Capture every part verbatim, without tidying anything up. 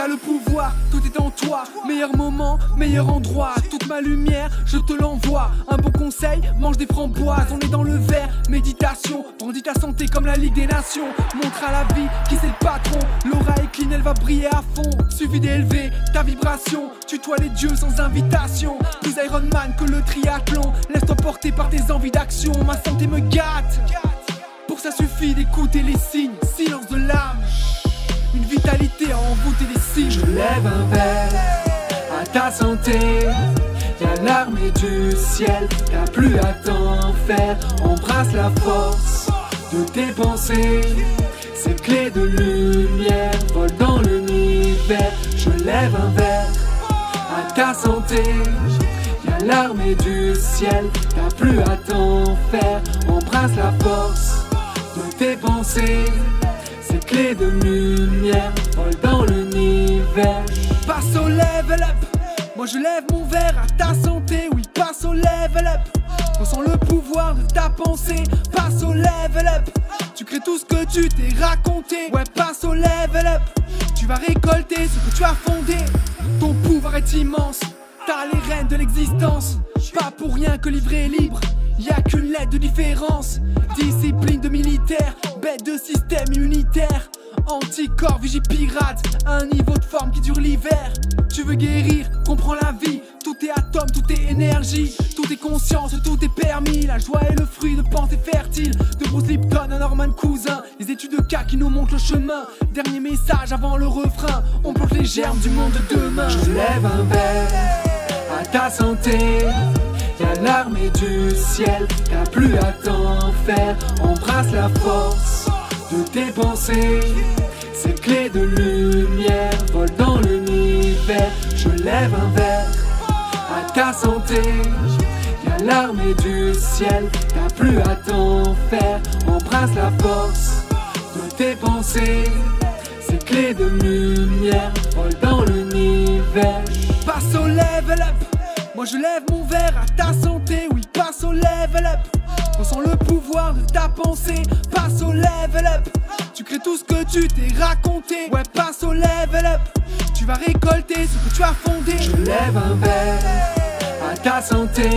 t'as le pouvoir, tout est en toi. Meilleur moment, meilleur endroit. Toute ma lumière, je te l'envoie. Un bon conseil, mange des framboises. On est dans le vert, méditation. Brandis ta santé comme la Ligue des Nations. Montre à la vie qui c'est le patron. L'aura est clean, elle va briller à fond. Suffit d'élever ta vibration. Tutoie les dieux sans invitation. Plus Iron Man que le triathlon. Laisse-toi porter par tes envies d'action. Ma santé me gâte. Pour ça suffit d'écouter les signes. Silence de l'âme. Une vitalité à envoûter les signes. Je lève un verre à ta santé. Y'a l'armée du ciel, t'as plus à t'en faire. Embrasse la force de tes pensées. Ces clés de lumière volent dans l'univers. Je lève un verre à ta santé. Y'a l'armée du ciel, t'as plus à t'en faire. Embrasse la force de tes pensées. Ces clés de lumière volent dans l'univers. Passe au level up. Moi je lève mon verre à ta santé. Oui, passe au level up. Ressens le pouvoir de ta pensée. Passe au level up. Tu crées tout ce que tu t'es raconté. Ouais, passe au level up. Tu vas récolter ce que tu as fondé. Ton pouvoir est immense. T'as les rênes de l'existence. Pas pour rien que livré est libre. Y'a qu'une lettre de différence. Discipline de militaire, bête de système immunitaire. Anticorps, vigipirate, un niveau de forme qui dure l'hiver. Tu veux guérir, comprends la vie. Tout est atome, tout est énergie. Tout est conscience, tout est permis. La joie est le fruit de pensées fertiles. De Bruce Lipton à Norman Cousin. Les études de cas qui nous montrent le chemin. Dernier message avant le refrain. On plante les germes du monde de demain. Je lève un verre à ta santé. Y'a l'armée du ciel, t'as plus à t'en faire. Embrasse la force de tes pensées. Ces clés de lumière volent dans l'univers. Je lève un verre à ta santé. Y'a l'armée du ciel, t'as plus à t'en faire. Embrasse la force de tes pensées. Ces clés de lumière volent dans l'univers. Passe au level up. Moi je lève mon verre à ta santé. Oui, passe au level up. Ressens le pouvoir de ta pensée. Passe au level up. Tu crées tout ce que tu t'es raconté. Ouais, passe au level up. Tu vas récolter ce que tu as fondé. Je lève un verre à ta santé.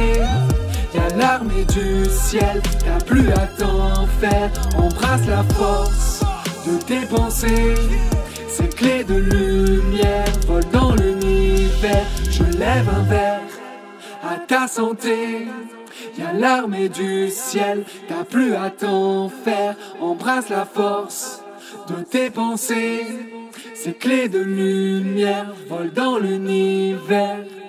Y'a l'armée du ciel, t'as plus à t'en faire. Embrasse la force de tes pensées. Ces clés de lumière volent dans l'univers. Je lève un verre à ta santé. Y'a l'armée du ciel, t'as plus à t'en faire. Embrasse la force de tes pensées. Ces clés de lumière volent dans l'univers.